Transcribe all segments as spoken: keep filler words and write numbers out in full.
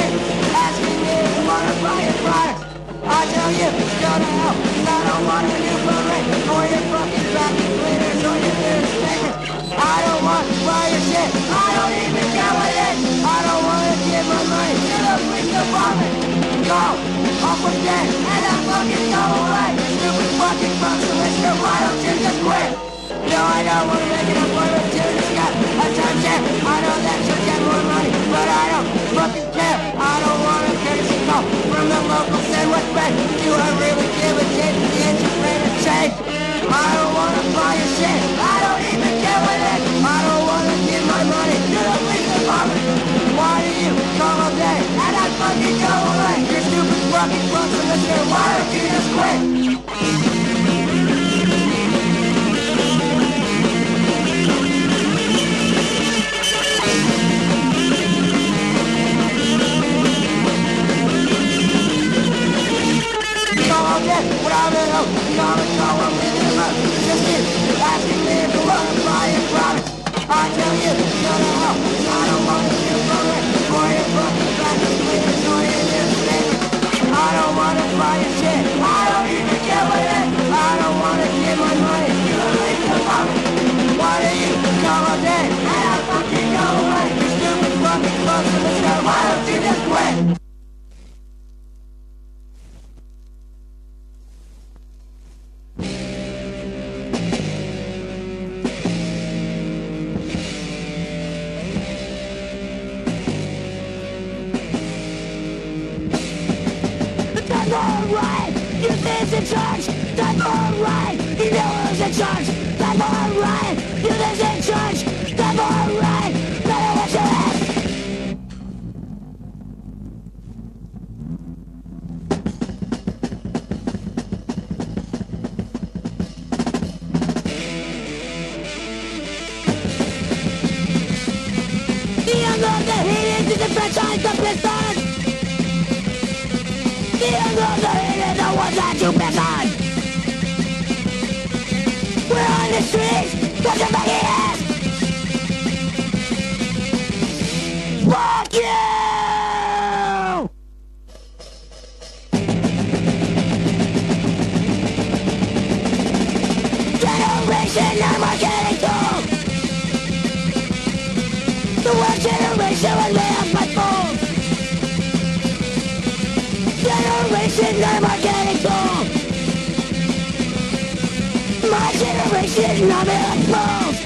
shit, asking me if you wanna buy a fire. I tell you, go to hell, 'cause I don't want a new parade or your fucking vacuum cleaners or your newspapers. I don't want to buy your shit, I don't even care what it is. I don't want to give my money to the police department. Go, off with that, and I fucking go away. Stupid fucking functionalist, why don't you just quit? No, I don't want to make an appointment to discuss a timeshare. I know that you'll get more money, but I don't fucking care. I don't want a courtesy call from the local sandwich bed. Do I really give a shit if the interest rate has changed? I don't want to buy your shit. I don't even care what it is. I don't want to give my money to the police department. Why do you call all day and I fucking go away? You're stupid fucking functionalist, why don't you just quit? What I'm in hope, come and go, I'm in the mud. Just you, asking me if you wanna buy a product. I tell you, no, no, no, I don't want to do for it. Or your fucking vacuum cleaners, or your newspaper. I don't wanna buy your shit, I don't even care what it is. I don't wanna give my money to the police department. Why do you come all day, and I fucking go away? You stupid fucking close to the show, why don't you just quit? In charge, that's alright. You know who's in charge, that's alright. You live in charge, that's alright. Better watch your ass. The young of the heat is the franchise of Blizzard. The young of the heat is the ones that you pick on. We're on the streets, cause you're making ass. Fuck you! Generation, I'm not getting told. The one generation was made up by fools. Generation, I'm not getting told. My generation, I'm in fools.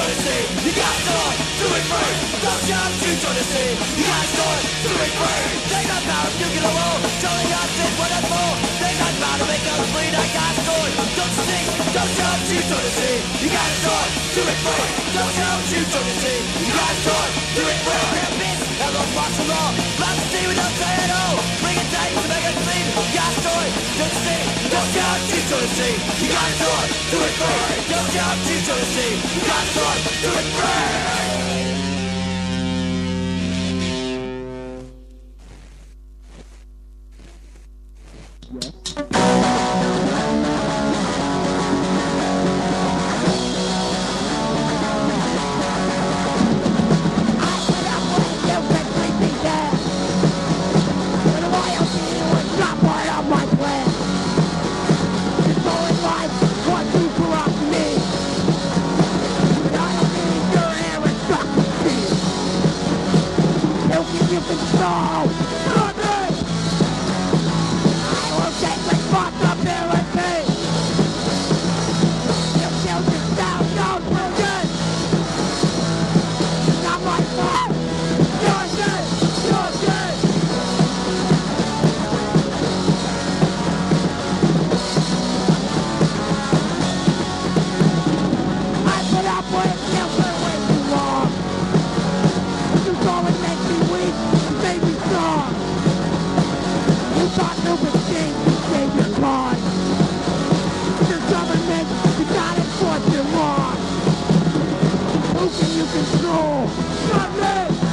join the scene. You gotta start doing free. Don't jump to join the scene. You gotta start doing free. Take that power, you get a wall. Telling us this what that's for. Take that power to make us bleed. I got story. Don't sing, don't jump to join the scene. You gotta start doing free. Don't jump to join the scene. You gotta start doing free. Grab this, hello, box of law. Lots of see without saying oh. Bring it tight to make it clean. You got story, don't sing, don't jump to join the scene. You gotta start doing free. Don't jump to join the scene. You gotta start doing free. Who can you control? Not me!